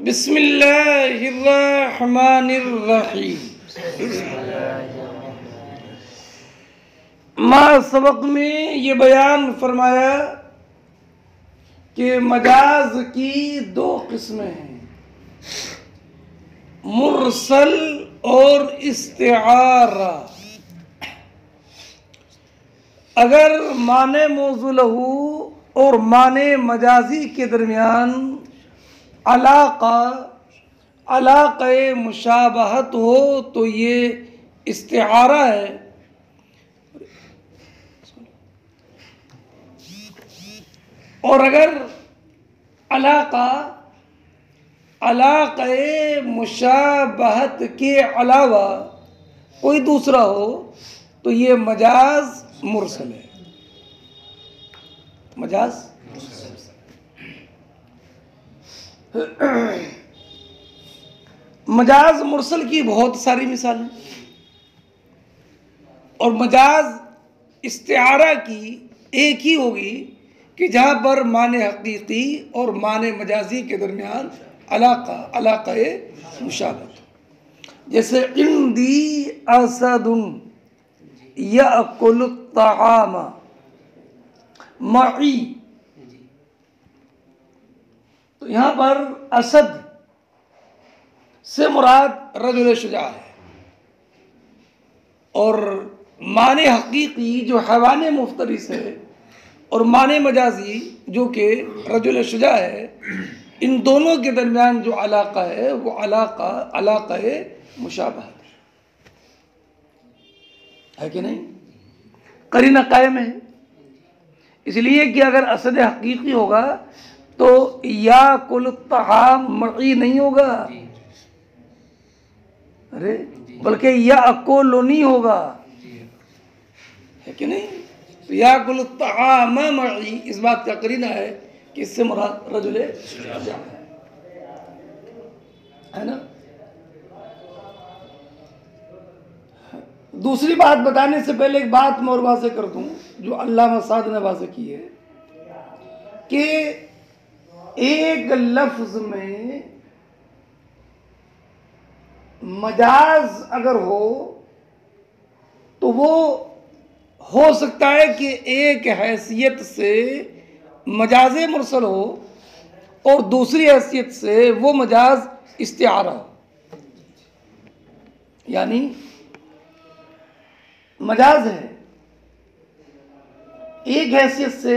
बिस्मिल्लाहिर्रहमानिर्रहीम। माँ सबक में ये बयान फरमाया कि मजाज की दो किस्में हैं, मुरसल और इस्तिआरा। अगर माने मौज़ूलहू और माने मजाजी के दरमियान अलाक़े मुशाबहत हो तो ये इस्तिआरा है, और अगर अलाक़े मुशाबहत के अलावा कोई दूसरा हो तो ये मजाज मुरसल है। मजाज मजाज मुरसल की बहुत सारी मिसालें, और मजाज इस्तिआरा की एक ही होगी कि जहाँ पर माने हकीकी और माने मजाजी के दरमियान अलाक़े मुशाबहत। जैसे इंदी असदुन यअकुलु त्ताआम मई, तो यहाँ पर असद से मुराद रजुल शुजा है, और माने हकीकी जो हैवान मुफ्तरिस है और माने मजाजी जो कि रजुल शुजा है, इन दोनों के दरमियान जो अलाक़ा है वो अलाक़े मुशाबहत है कि नहीं, करीना कायम है। इसलिए कि अगर असद हकीकी होगा तो या कुल तआम मई नहीं होगा, अरे बल्कि या अकोलोनी होगा, है कि नहीं। तो या कुल तआम मई इस बात का करीना है कि इससे मुराद रजुल शुजा है ना। दूसरी बात बताने से पहले एक बात मैं और वाज़ेह कर दूं जो अल्लामा साद ने वाज़ेह की है कि एक लफ्ज में मजाज अगर हो तो वो हो सकता है कि एक हैसियत से मजाज मुरसल हो और दूसरी हैसियत से वो मजाज इस्तिआरा हो। यानी मजाज है एक हैसियत से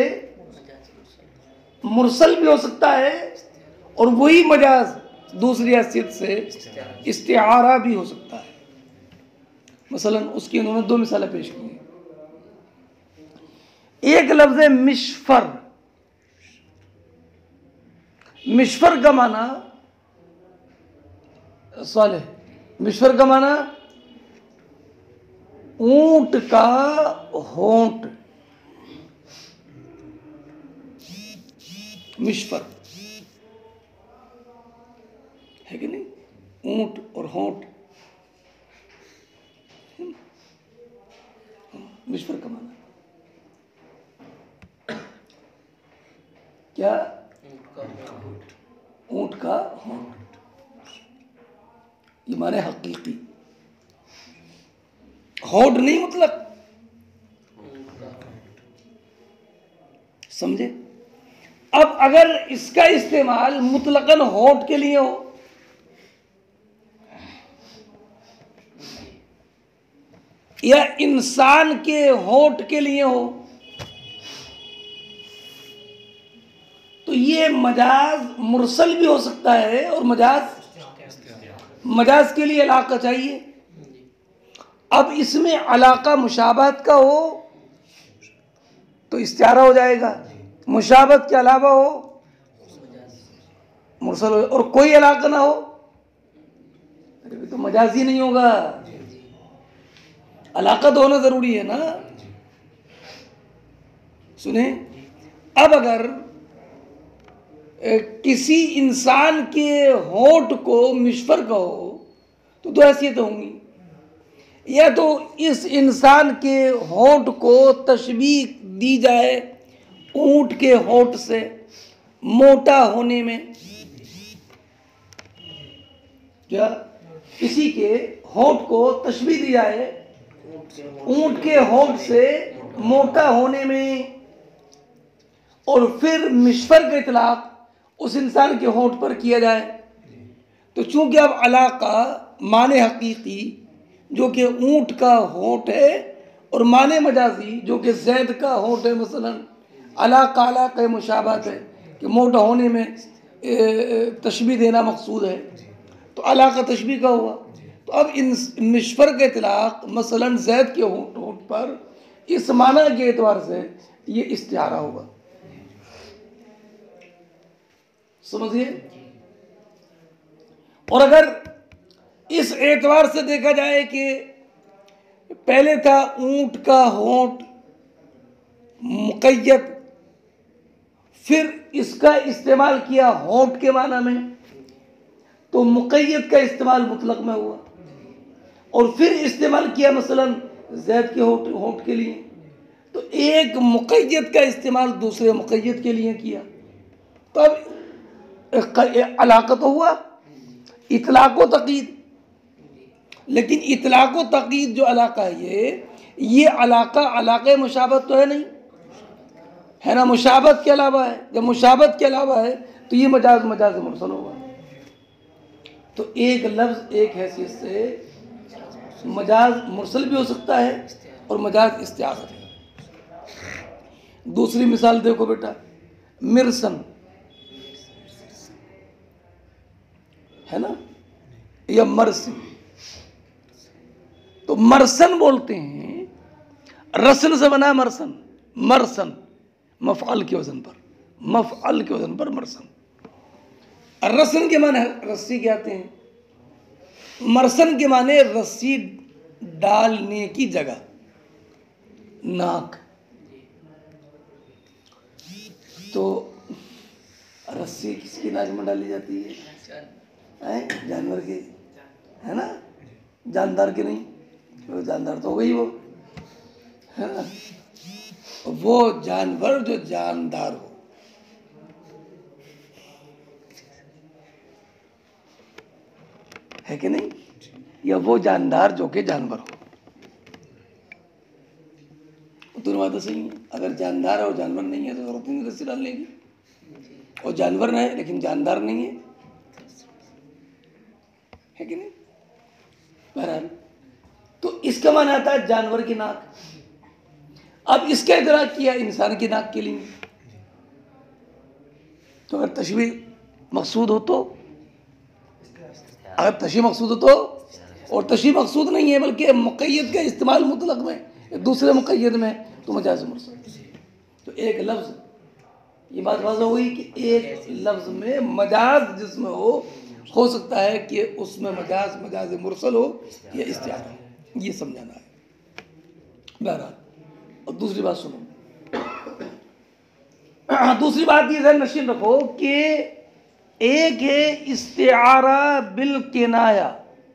मुरसल भी हो सकता है और वही मजाज दूसरी हैसियत से इस्तिआरा भी हो सकता है। मसलन उसकी उन्होंने दो मिसालें पेश की हैं। एक लफ्ज है मिशफर। मिशफर का माना सालेह, मिशफर का माना ऊंट का होंठ, मिशफर है कि नहीं, ऊंट और होंठ, मिशफर का माना क्या, ऊंट का होंठ, ये माने हकीकी, होंठ नहीं मतलब, समझे। अब अगर इसका इस्तेमाल मुतलकन होंठ के लिए हो या इंसान के होंठ के लिए हो तो ये मजाज मुरसल भी हो सकता है और मजाज के लिए अलाक़ा चाहिए। अब इसमें अलाक़ा मुशाबहत का हो तो इस्तिआरा हो जाएगा, मुशाबहत के अलावा हो मुरसल हो, और कोई अलाक़ा ना हो तो मजाजी नहीं होगा। अलाक़ा तो होना ज़रूरी है ना। सुने, अब अगर किसी इंसान के होंठ को मिशफर कहो तो दो हैसियतें होंगी, या तो इस इंसान के होंठ को तशबीह दी जाए ऊंट के होंठ से मोटा होने में, क्या किसी के होंठ को तशबीह दी जाए ऊंट के होंठ से मोटा होने में, और फिर मिश्फर का इतलाक उस इंसान के होंठ पर किया जाए, तो चूंकि अब अलाका माने हकीकी जो कि ऊंट का होंठ है और माने मजाजी जो कि जैद का होंठ है, मसलन अलाका मुशाबत है कि मोटा होने में तशबीह देना मकसूद है, तो अलाका तशबीह का हुआ। तो अब इन मिश्फर का इतलाक मसलन जैद के होंठ पर इस माना के एतबार से ये इस्तिआरा होगा, समझिए। और अगर इस एतबार से देखा जाए कि पहले था ऊंट का होंठ मुक़य्यद, फिर इसका इस्तेमाल किया होंठ के माना में, तो मुक़य्यद का इस्तेमाल मुतलक में हुआ, और फिर इस्तेमाल किया मसलन जैद के होंठ के लिए, तो एक मुक़य्यद का इस्तेमाल दूसरे मुक़य्यद के लिए किया, तो अब अलाक़ा तो हुआ, इतलाक़ व तक़यीद। लेकिन इतलाक़ व तक़यीद जो अलाक़ा है ये अलाक़ा अलाक़े मुशाबत तो है नहीं, है ना, मुशाबत के अलावा है। जब मुशाबत के अलावा है तो ये मजाज मुरसल होगा। तो एक लफ्ज़ एक हैसियत से मजाज मुरसल भी हो सकता है और मजाज इस्तिआरा है। दूसरी मिसाल देखो बेटा, मिरसन है ना, या मरसन। तो मरसन बोलते हैं, रसन से बना मरसन, मरसन मफ़अल के वजन पर, मफ़अल के वजन पर मरसन। रसन के माने रस्सी के आते हैं, मरसन के माने रस्सी डालने की जगह, नाक। तो रस्सी किसकी नाक में डाली जाती है? जानवर के, है ना, जानदार के नहीं, वो जानदार तो हो गई वो, है ना, वो जानवर जो जानदार हो, है कि नहीं, या वो जानदार जो कि जानवर हो, दोनों बातें सही है। अगर जानदार है और जानवर नहीं है तो जरूरत नहीं रस्सी डालने की, और जानवर है लेकिन जानदार नहीं है कि नहीं। बहरहाल तो इसका माना आता है जानवर की नाक। अब इसका इदराक किया इंसान की नाक के लिए, तो अगर तशबीह मकसूद हो तो, अगर तशबीह मकसूद हो तो, और तशबीह मकसूद नहीं है बल्कि मुक़य्यद का इस्तेमाल मुतलक में दूसरे मुक़य्यद में, तो मजाज मुरसल। तो एक लफ्ज़, ये बात वाज़ेह हुई कि एक लफ्ज़ में मजाज जिसमें हो सकता है कि उसमें मजाज मुरसल हो या इस्तिआरा हो, ये समझाना है। बहरहाल, और दूसरी बात सुनो, दूसरी बात ये ज़हन नशीन रखो कि एक है इस्तिआरा बिल किनाया,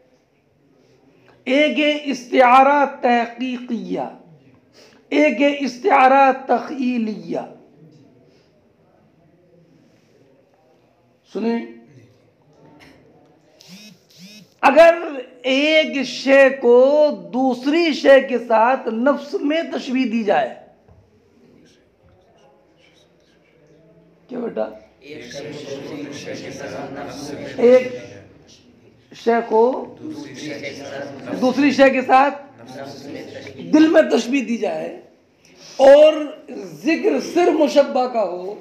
एक है इस्तिआरा तहक़ीक़िया, एक है इस्तिआरा तख़यीलिया। सुनिए, अगर एक शे को दूसरी शे के साथ नफ्स में तशबीह दी जाए, क्या बेटा, एक शे को दूसरी शे के साथ दिल में तशबीह दी जाए और जिक्र सिर मुशब्बा का हो,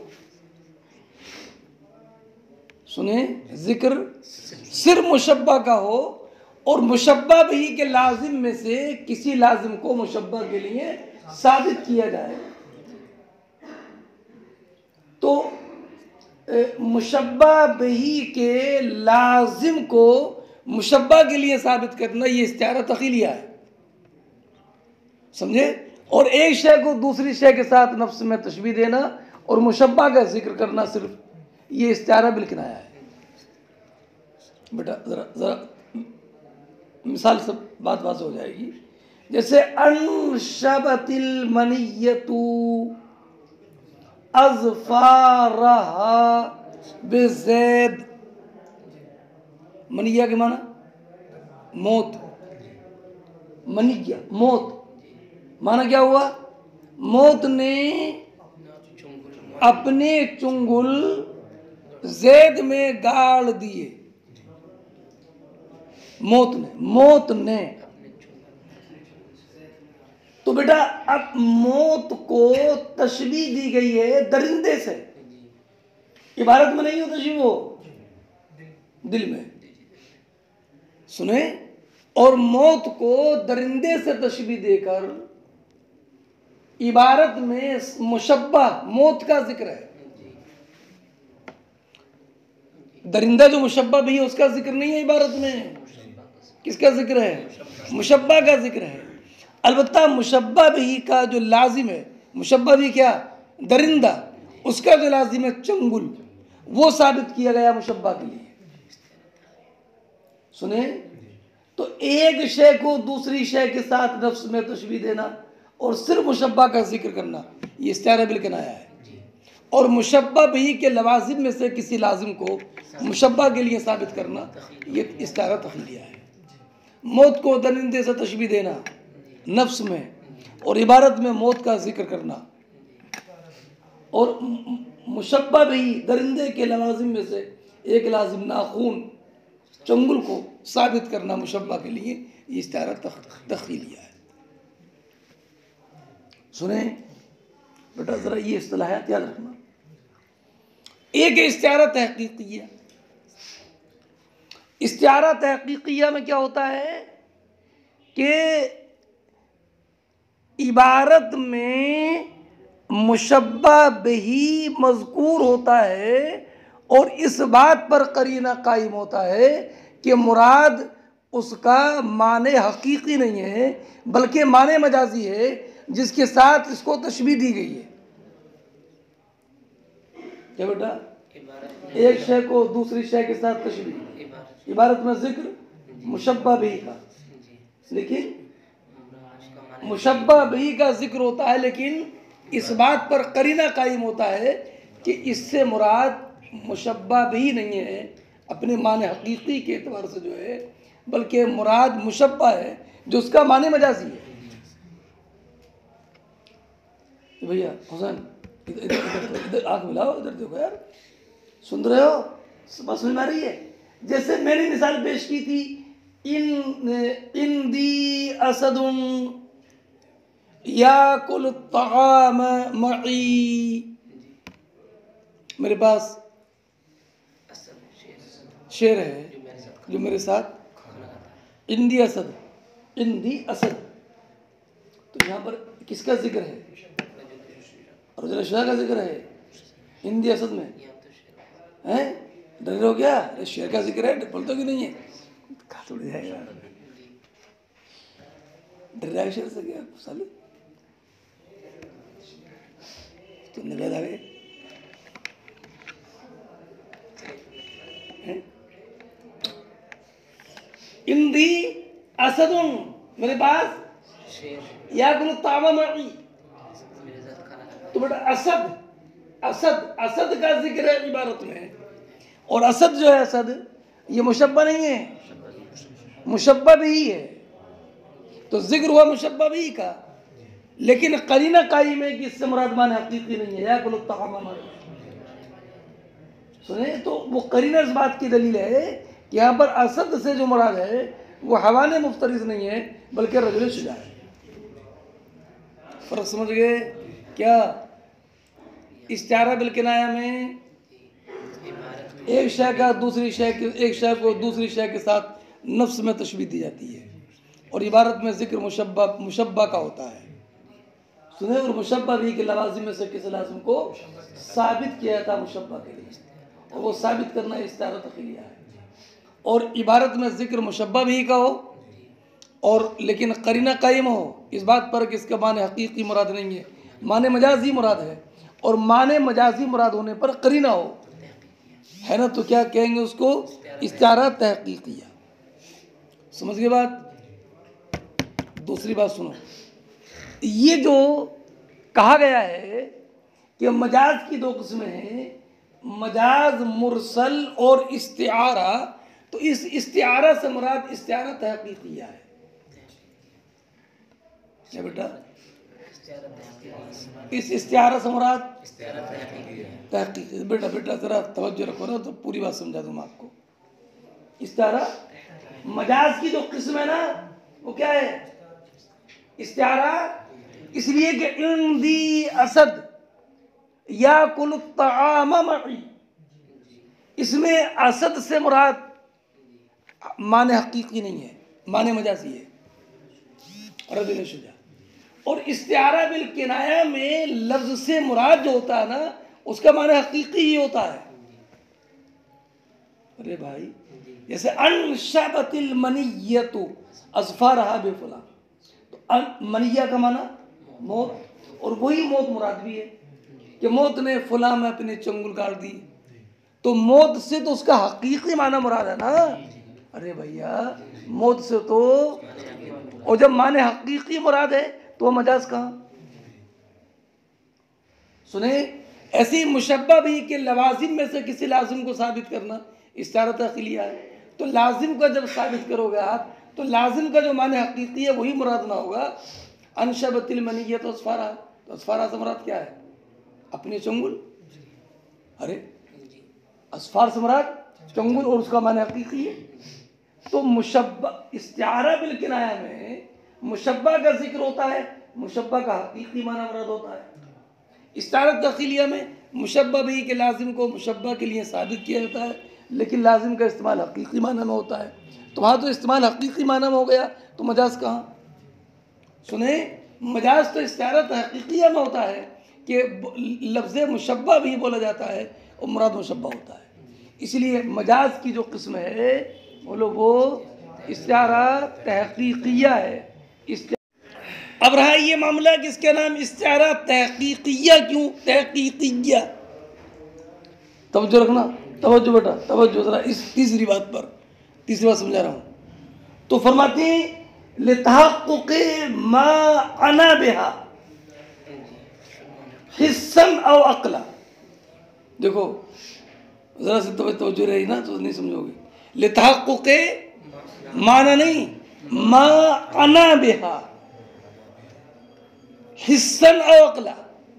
सुने, जिक्र सिर मुशब्बा का हो और मुशब्बा भी के लाजिम में से किसी लाजिम को मुशब्बा के लिए साबित किया जाए, तो मुशब्बा बिही के लाजिम को मुशब्बा के लिए साबित करना ये इस्तिआरा तख़यलिया है, समझे। और एक शय को दूसरी शय के साथ नफ्स में तशबीह देना और मुशब्बा का जिक्र करना, सिर्फ ये इस्तिआरा बिल किनाया है। बेटा ज़रा मिसाल से बात वाज़ेह हो जाएगी। जैसे अनशबतिल मनियतु अज़फ़ारहा बिज़ैद, मनिया के माना मौत, मनिया मौत माना क्या हुआ? मौत ने अपने चुंगुल जैद में गाड़ दिए। मौत ने तो बेटा अब मौत को तशबीह दी गई है दरिंदे से। इबारत में नहीं हो तशबीह, वो दिल में सुने। और मौत को दरिंदे से तशबीह देकर इबारत में मुशब्बा मौत का जिक्र है। दरिंदा जो मुशब्बा भी है उसका जिक्र नहीं है इबारत में। किसका जिक्र है? मुशब्बा का जिक्र है। अलबत्ता मुशब्बा भी का जो लाजिम है, मुशब्बा भी क्या? दरिंदा, उसका जो लाजिम है चंगुल, वो साबित किया गया मुशब्बा के लिए। सुने तो एक शय को दूसरी शय के साथ नफ्स में तशबीह देना और सिर्फ मुशब्बा का जिक्र करना, ये इस्तिआरा बिल किनाया है। और मुशब्बा भी के लवाजिम में से किसी लाजिम को मुशब्बा के लिए साबित करना, ये इस्तिआरा तख्लीलिया है। मौत को दरिंदे से तशबीह देना नफ्स में और इबारत में मौत का जिक्र करना, और मुशब्बा भी दरिंदे के लवाजिम में से एक लाजिम नाखून चंगुल को साबित करना मुशब्बा के लिए, ये इस्तिआरा तख्लीलिया है। सुने बेटा जरा ये इस्तिलाहात याद रखना। एक इस्तिआरा तहकीकिया। इस्तिआरा तहकीकिया में क्या होता है कि इबारत में मुशब्बा बिही मज़कूर होता है और इस बात पर करीना कायम होता है कि मुराद उसका माने हकीकी नहीं है बल्कि माने मजाजी है, जिसके साथ इसको तशबीह दी गई है। क्या बेटा? एक शय को दूसरी शय के साथ तशबीह, इबारत में जिक्र मुशब्बा बिही का, लेकिन मुशब्बा बिही का जिक्र होता है, लेकिन इस बात पर करीना कायम होता है कि इससे मुराद मुशब्बा बिही नहीं है अपने माने हकीकी के एतबार से जो है, बल्कि मुराद मुशब्बा है जो उसका माने मजाजी है। भैया हुसैन इधर आँख मिलाओ, इधर देखो यार, सुन रहे हो? समझ में आ रही है? जैसे मैंने मिसाल पेश की थी, इन दी असदुन याकुल ताम मई, मेरे पास शेर है जो मेरे साथ इंदी असद, इंदी असद। तो यहाँ पर किसका जिक्र है? रजुल शाह का जिक्र है इंदी असद में, हैं? डर रहे हो क्या? शेर का जिक्र है, बोलते कि नहीं है? कहा थोड़ी जाएगा, डर रहा है शेर से क्या साले? तो निकल आ गए इंदी असदुन, मेरे पास या गुल तामा मई। तो बेटा असद, असद, असद का जिक्र है इबारत में, और असद जो है असद ये मुशब्बा नहीं है, मुशब्बा भी है। तो जिक्र हुआ मुशब्बा भी का, लेकिन करीना कायम है कि इससे मुराद माने हकीकी नहीं है, या गुल तामा मई। सुने तो वो करीना इस बात की दलील है कि यहाँ पर असद से जो मुराद है वो हवाने मुफ्तरिज नहीं है बल्कि रजुल शुजा है। फर्क समझ गए क्या? इस्तिआरा बिल किनाया में एक शय का दूसरी शय के, एक शय को दूसरी शय के साथ नफ्स में तशबीह दी जाती है, और इबारत में जिक्र मुशब्बा का होता है। सुने, और मुशब्बा भी के लवाजिम में से किसी लाजिम को साबित किया था मुशब्बा के लिए, और वो साबित करना इस्तिआरा तख्लीलिया है। और इबारत में जिक्र मुशब्बा भी का हो और लेकिन करीना कायम हो इस बात पर कि इसका माने हकीकी मुराद नहीं है, माने मजाजी मुराद है, और माने मजाजी मुराद होने पर करीना हो, है ना, तो क्या कहेंगे उसको? इस्तिआरा तहकीकिया। समझ गए बात? दूसरी बात सुनो, ये जो कहा गया है कि मजाज की दो किस्में हैं, मजाज मुरसल और इस्तिआरा तो इस इस्तिआरा से मुराद इस्तिआरा तहकीकिया है। क्या बेटा? इस इस्तिआरा से मुराद तहकीकी। बेटा बेटा जरा तवज्जो रखो ना, तो पूरी बात समझा दूँ आपको। इस्तिआरा मजाज की जो किस्म है ना, वो क्या है? इस्तिआरा इसलिए कि इंदी असद या कुल ताम मई, इसमें असद से मुराद माने हकीकी नहीं है, माने मजाजी है। रजुल शुजा। और इस्तिआरा बिल किनाया में लफ्ज से मुराद जो होता है ना, उसका माने हकीकी ही होता है। अरे भाई, जैसे अनशबतिल मनियतु अज़फरहा बेफुला, तो मनिया का माना मौत, और वही मौत मुराद भी है कि मौत ने फुला में अपने चंगुल गाड़ दी, तो मौत से तो उसका हकीकी माना मुराद है ना। अरे भैया, मौत से तो, और जब माने हकीकी मुराद है तो मजाज कहाँ? सुने, ऐसी मुशब्बा भी कि लवाजिम में से किसी लाजिम को साबित करना इस्तिआरा तख्लिया है। तो लाजिम का जब साबित करोगे आप, तो लाजिम का जो माने हकीकी है वही मुराद ना होगा। अनशबतिल मनियत अस्फारा, तो अस्फारा से मुराद क्या है? अपने चंगुल। अरे अस्फार से मुराद चंगुल, और उसका माने हकीकी है। तो मुशब्बा, इस्तिआरा बिल किनाया में मुशब्बा का जिक्र होता है, मुशब्बा का हकीकी माना मुराद होता है। इस्तिआरा तख्लिया में मुशब्बा भी के लाजिम को मुशब्बा के लिए साबित किया जाता है, लेकिन लाजिम का इस्तेमाल हकीकी माना में होता है। तो वहाँ तो इस्तेमाल हकीकी माना में हो गया, तो मजाज कहाँ? सुने, मजाज तो इस्तिआरा तहकीकिया में होता है कि लफ्ज़ मुशब्बा भी बोला जाता है और मुराद मुशब्बा होता है। इसलिए मजाज की जो किस्म है वो इस्तिआरा तहकीकिया है। अब रहा ये मामला कि इसका नाम इस्तिआरा तहकीकिया क्यों? तहकीकिया, तवज्जो रखना, तवज्जो बेटा, तवज्जो जरा इस तीसरी बात पर, तीसरी बात समझा रहा हूँ। तो फरमाते हैं लितहक़्क़ुक़ मा अना बिहा हिस्सन औ अक़ला। देखो जरा से तवज्जो रही ना तो नहीं समझोगे। लितहक़्क़ुक़ माना नहीं, मा अना बिहा हिस्सन औ अक़ला,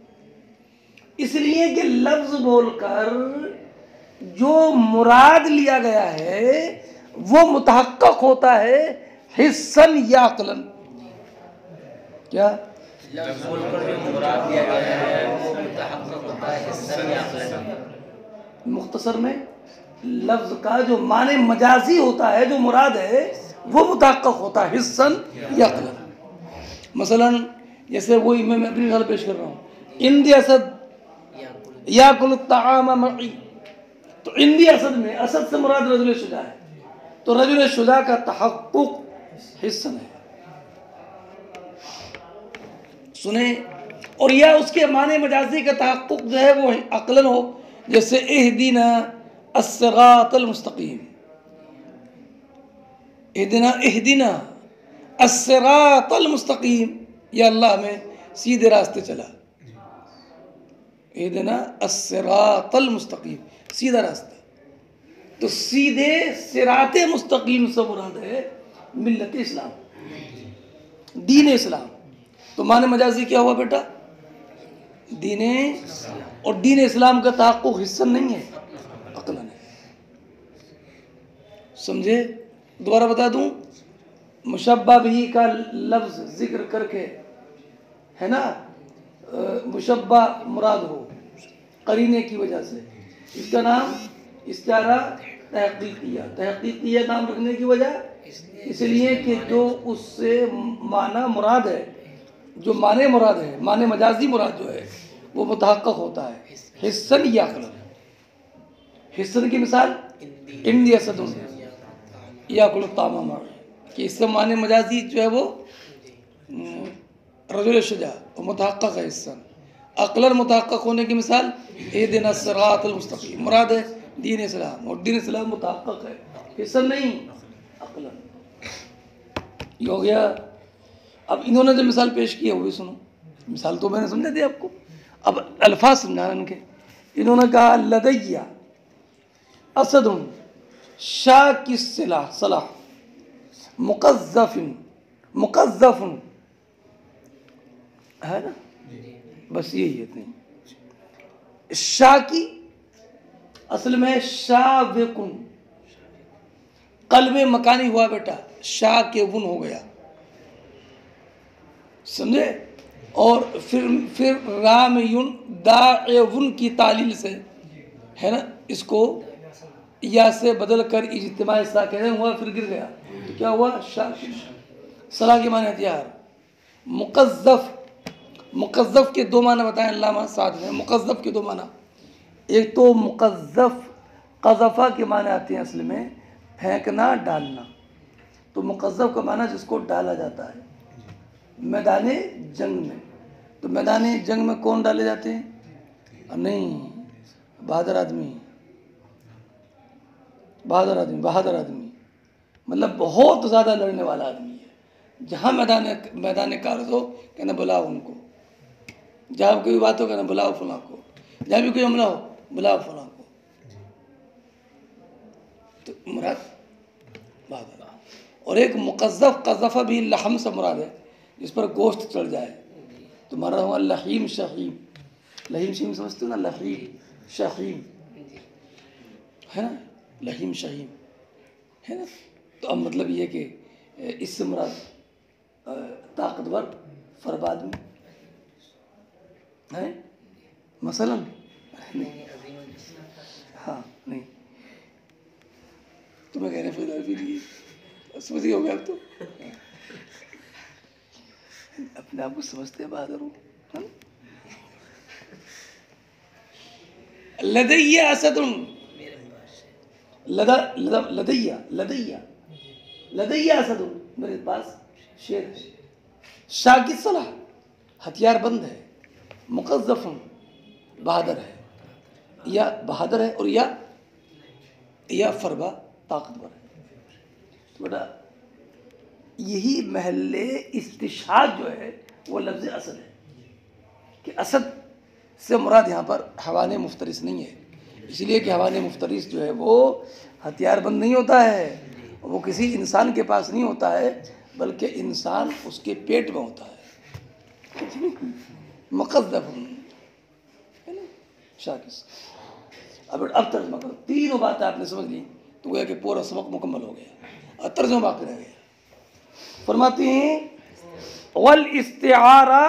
इसलिए कि लफ्ज बोलकर जो मुराद लिया गया है वो मुतहक्कक होता है हिस्सन या अक़लन। क्या? लफ्ज बोलकर जो मुराद लिया गया है वो मुतहक्कक होता है हिस्सन या अक़लन। मुख्तसर में लफ्ज का जो माने मजाजी होता है, जो मुराद है, वो मुतहक्कक होता है हिस्सन या अक़लन। मसलन जैसे वही मैं अपनी मिसाल पेश कर रहा हूँ, इंदी असद या कुल ताम मई, तो इंदी असद में असद से मुराद रजुल शुजा है, तो रजुल शुजा का तहक्कुक हिस्सन है। सुने, और या उसके माने मजाजी का तहक्कुक जो है वो अक़लन हो, जैसे इहदिना अस्सिरातल मुस्तकीम, इहदिना अस्सिरातल मुस्तकीम, या अल्लाह में सीधे रास्ते चला। इहदिना अस्सिरातल मुस्तकीम, सीधा रास्ता। तो सीधे सिराते मुस्तकीम से मुराद है मिल्लत इस्लाम, दीन इस्लाम। तो माने मजाजी क्या हुआ बेटा? दीन, और दीन इस्लाम का तहक्कुक हिस्सन नहीं है, अक़लन है। समझे? दोबारा बता दूं, मुशब्बा भी का लफ्ज़ जिक्र करके है ना, मुशब्बा मुराद हो करीने की वजह से, इसका नाम इस्तिआरा तहकीकिया। तहकीकिया नाम रखने की वजह इसलिए कि जो उससे माना मुराद है, जो माने मुराद है, माने मजाजी मुराद जो है वो मुतहक्कक होता है हिस्सन या अक़लन। हिस्सन की मिसाल इंदी असद या कुल ताम, कि इससे माने मजाजी जो है वो रजुल शुजा और मुतहक्कक है हिस्सन। अक़लन मुतहक्कक होने की मिसाल इहदिना सिरातल मुस्तकीम, मुराद है दीन इस्लाम, और दीन इस्लाम मुतहक्कक है, हिस्सन नहीं, अक़लन। ये हो गया। अब इन्होंने जो मिसाल पेश की है वो भी सुनो। मिसाल तो मैंने समझा दी आपको, अब अल्फाज समझाना इनके। इन्होंने कहा लदैया असदुन शाह की सलाह सलाह मुकज़्ज़फ़िन मुकज़्ज़फ़ुन है ना, बस यही है इतनी। शाह की असल में शाविकुन, कल्ब मकानी हुआ बेटा, शाह के वुन हो गया, समझे। और फिर राम युन दाउन की तालील से है ना, इसको या से बदल कर इज्तिमा साकिन हुआ, फिर गिर गया तो क्या हुआ, शाह। सलाह के माने हथियार। मुकज़्ज़फ़, मुकज़्ज़फ़ के दो माना बताएं अल्लामा साद ने। मुकज़्ज़फ़ के दो माना, एक तो मुकज़्ज़फ़ क़ज़फ़ा के माने आते हैं असल में फेंकना डालना, तो मुकज़्ज़फ़ का माना जिसको डाला जाता है मैदान जंग में। तो मैदान जंग में कौन डाले जाते हैं, नहीं बहादुर आदमी, बहादुर आदमी, बहादुर आदमी मतलब बहुत ज़्यादा लड़ने वाला आदमी है। जहाँ मैदान कारज़ हो कहना बुलाओ उनको, जहाँ कोई बात हो कहना बुलाओ फलां को, जहाँ भी कोई हमला हो बुलाओ फलां को, तो मुराद बहादुर। और एक मुकज़्ज़फ़ क़ज़फ़ा भी लहम से मुराद है, जिस पर गोश्त चढ़ जाए, तो मरा हुआ लहीम शहीम। लहीम शहीम समझते हो ना, लहीम शहीम है ना, लहीम शहीम है ना। तो अब मतलब ये कि इससे मुराद ताकतवर फरबाद में है मसलन, नहीं हाँ नहीं, तुम्हें कहने फिर ये समझ ही हो गया। अब तो अपने आप को समझते हैं बहादुर हूँ। लदैया असदुन, लदैया लदैया लदैया असदुन, मेरे पास शेर है। शाह की सलाह हथियार बंद है, मुकज़्ज़फ़ुन बहादुर है, या बहादुर है और या फरबा ताकतवर है। तो बेटा यही महल्ले इस्तिशाद जो है वो लफ्ज़ असद है, कि असद से मुराद यहाँ पर हवान मुफ्तरिस नहीं है, इसलिए कि हवान मुफ्तरिस जो है वो हथियार बंद नहीं होता है, वो किसी इंसान के पास नहीं होता है, बल्कि इंसान उसके पेट में होता है। मुकज़्ज़फ़ुन है ना, शाकिस। अब तर्जुमा करो, तीनों बातें आपने समझ ली तो गोया कि पूरा सबक मुकम्मल हो गया, और तर्जुमा बाकी रह गया। फरमाती हैं वल इस्तिआरा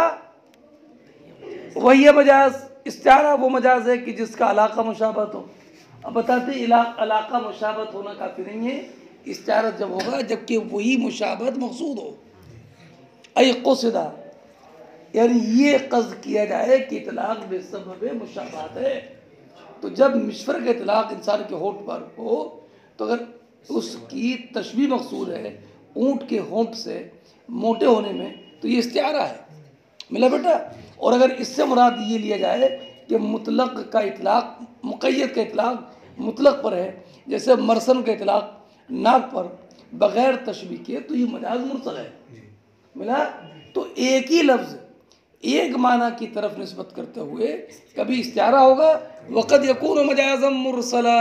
वही मजाज, इस्तिआरा वो मजाज है कि जिसका अलाका मुशाबत हो। अब बताते अलाका मुशाबत होना काफ़ी नहीं है, इस्तिआरा जब होगा जबकि वही मुशाबत मकसूद हो। अय क़ुसिदा, यानी ये क़स्द किया जाए कि इतलाक़ बेसबब मुशाबहत है। तो जब मिश्वर का इतलाक़ इंसान के होंठ पर हो, तो अगर उसकी तशबीह मकसूद है ऊँट के होंठ से मोटे होने में, तो ये इस्तिआरा है, मिला बेटा। और अगर इससे मुराद ये लिया जाए कि मुतलक का इतलाक़ मुक़य्यद का इतलाक़ मुतलक पर है, जैसे मरसन का इतलाक़ नाक पर बग़ैर तशबीह के, तो ये मजाज मुरसल है, मिला। तो एक ही लफ्ज़ एक माना की तरफ निस्बत करते हुए कभी इस्तिआरा होगा, वक़द यकून मजाज़म मुरसला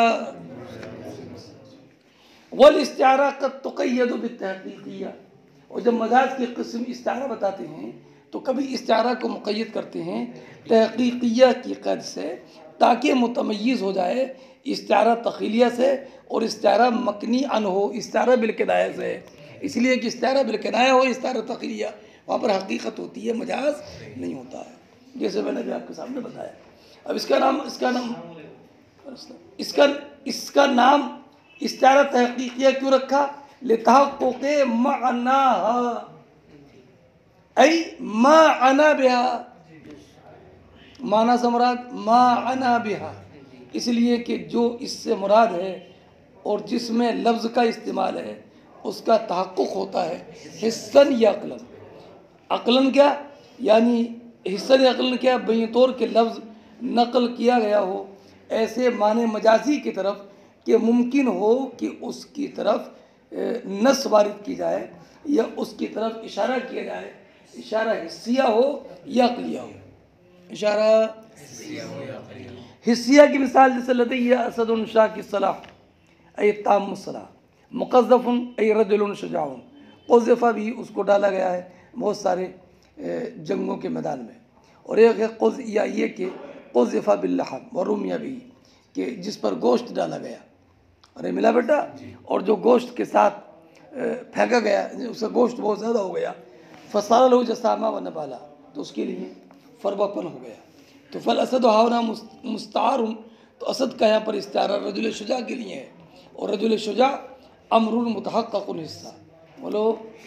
वल इस्तिआरा क़द तुक़य्यद बित्तहक़ीक़िय्या। और जब मजाज की किस्म इस्तिआरा बताते हैं तो कभी इस्तिआरा को मुक़य्यद करते हैं तहक़ीक़िय्या की क़ैद से, ताकि मुतमय्यिज़ हो जाए इस्तिआरा तख़ीलिया से और इस्तिआरा मकनी अन हो इस्तिआरा बिलकिनाया से। इसलिए कि इस्तिआरा बिलकिनाया हो इस्तिआरा तख़ीलिया, वहाँ पर हकीकत होती है, मजाज नहीं होता है, जैसे मैंने भी आपके सामने बताया। अब इसका नाम इस्तिआरा तहक़ीक़िया क्यों रखा, लितहक़्क़ुक़ मअनाहा ऐ माअना बिहा, माना से मुराद माअना बिहा, इसलिए कि जो इससे मुराद है और जिसमें लफ्ज़ का इस्तेमाल है उसका तहक़्क़ुक़ होता है हिस्सन या अक़लन। अक़लन क्या, यानी हिस्सन या अक़लन क्या, बेतौर के लफ्ज़ नक़ल किया गया हो ऐसे माने मजाजी की तरफ कि मुमकिन हो कि उसकी तरफ नस वारिद की जाए या उसकी तरफ इशारा किया जाए, इशारा हिस्सिया हो या अक़लिया हो। इशारा हिस्सिया की मिसाल जैसे लदैया असदुन शाह की सलाह, अय तामुसला, मुक़ज़्ज़फ़ुन अय रजुलुन शुजाउन, क़ुज़िफ़ा भी उसको डाला गया है बहुत सारे जंगों के मैदान में। और एक है क़ुज़, या ये कि क़ुज़िफ़ा बिल्लहम व रुमिया भी, कि जिस पर गोश्त डाला गया। अरे मिला बेटा, और जो गोश्त के साथ फेंका गया, उसका गोश्त बहुत ज़्यादा हो गया, फ़सार लहू जसामा व नबाला, तो उसके लिए फरबापन हो गया। तो फल असद हावना मुस्तार, तो असद का यहाँ पर इस्तारा रजुल शुजा के लिए है, और रजुल शुजा अमरुन मुतहक्क़क़ुन हिस्सा, बोलो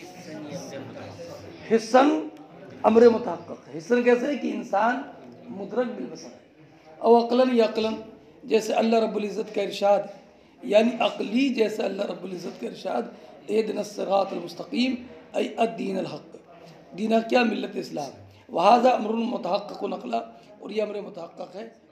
हिस्सन अमर मुतहक्क़क़। हिस्सन कैसे है कि इंसान मुदरक बिलबसर है, और अक़लन या अक़लन, जैसे अल्लाह रब्बुल इज़्ज़त का इरशाद, यानी अक़ली जैसे अल्लाह रब्बुल इज़्ज़त का इरशाद, इहदिनस सिरातल मुस्तक़ीम अय अद्दीनुल हक़, दीन क्या मिल्लत इस्लाम, वहाज़ा अमरुन मुतहक्क़क़ुन अक़ला, और यह अमर मुतहक्क़क़ है